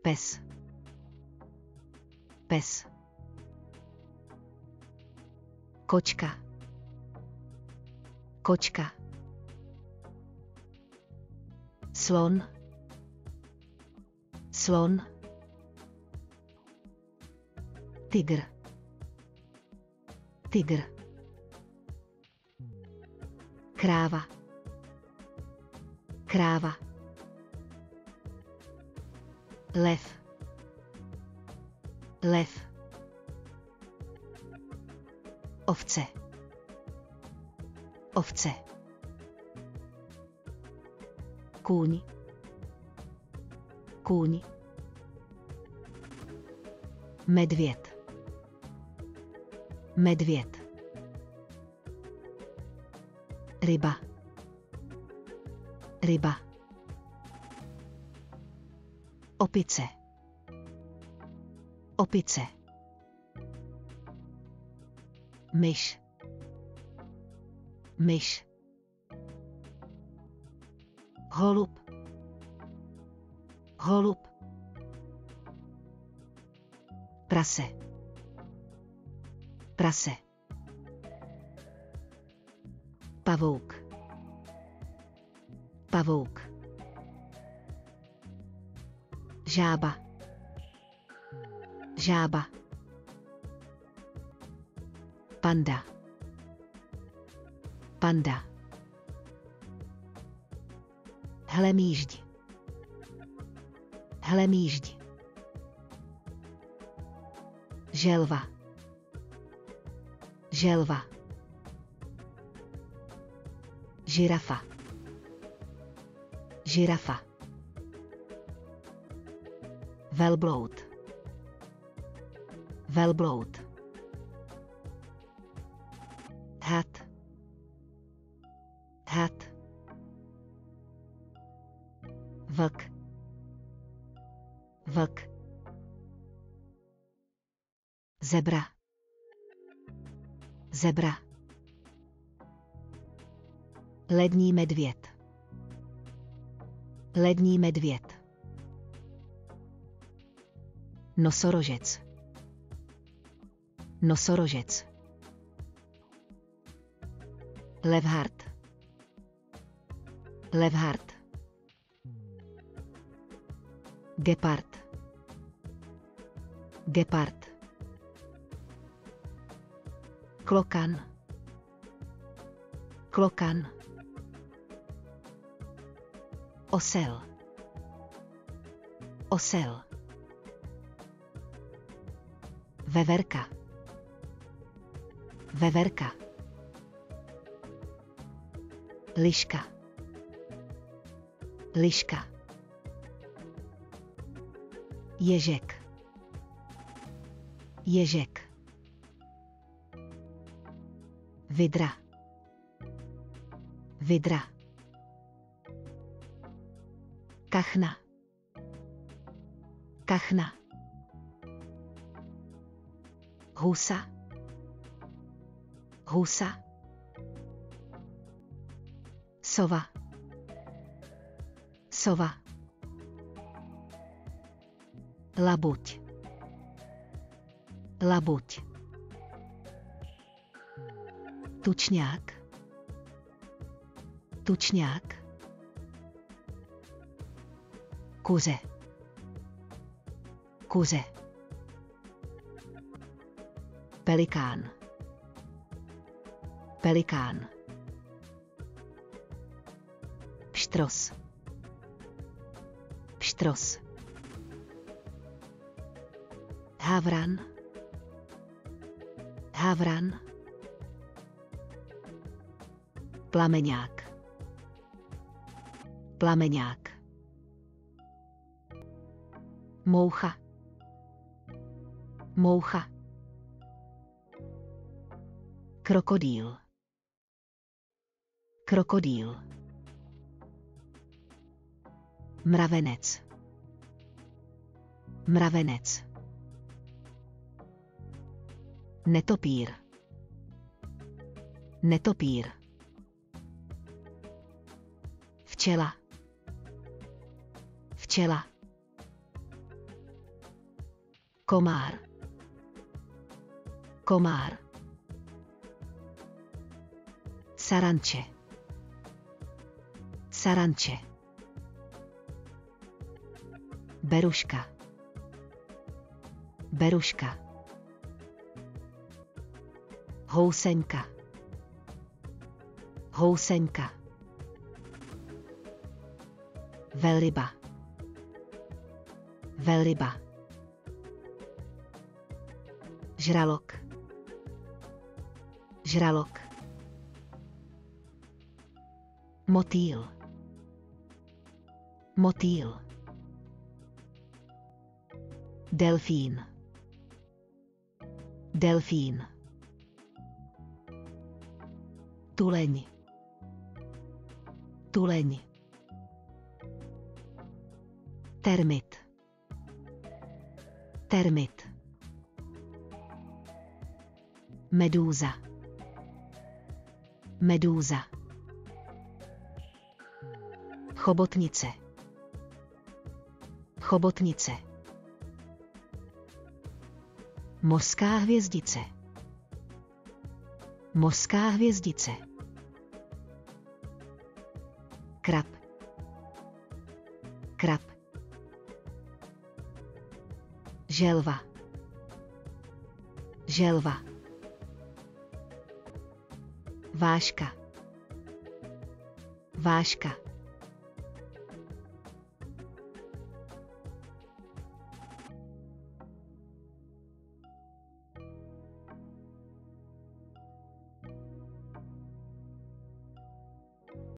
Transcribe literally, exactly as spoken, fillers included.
Pes. Pes. Kočka. Kočka. Slon. Slon. Tygr. Tygr. Kráva. Kráva. Lev. Lev. Ovce. Ovce. Kůň. Kůň. Medvěd. Medvěd. Ryba. Ryba. Opice. Opice. Myš. Myš. Holub. Holub. Prase. Prase. Pavouk. Pavouk. Žába. Žába. Panda. Panda. Hlemýžď. Hlemýžď. Želva. Želva. Žirafa. Žirafa. Velbloud. Velbloud. Had. Had. Vlk. Vlk. Zebra. Zebra. Lední medvěd. Lední medvěd. Nosorožec. Nosorožec. Levhart. Levhart. Gepard. Gepard. Klokan. Klokan. Osel. Osel. Veverka. Veverka. Liška. Liška. Ježek. Ježek. Vidra. Vidra. Kachna. Kachna. Husa. Husa. Sova. Sova. Labuť. Labuť. Tučňák. Tučňák. Kuře. Kuře. Pelikán. Pelikán. Pštros. Pštros. Havran. Havran. Plameňák. Plameňák. Moucha. Moucha. Krokodýl. Krokodýl. Mravenec. Mravenec. Netopír. Netopír. Včela. Včela. Komár. Komár. Saranče. Saranče. Beruška. Beruška. Housenka. Housenka. Velryba. Velryba. Žralok. Žralok. Motýl. Motýl. Delfín. Delfín. Tuleň. Tuleň. Termit. Termit. Medúza. Medúza. Chobotnice. Chobotnice. Mořská hvězdice. Mořská hvězdice. Krab. Krab. Želva. Želva. Váška. Váška.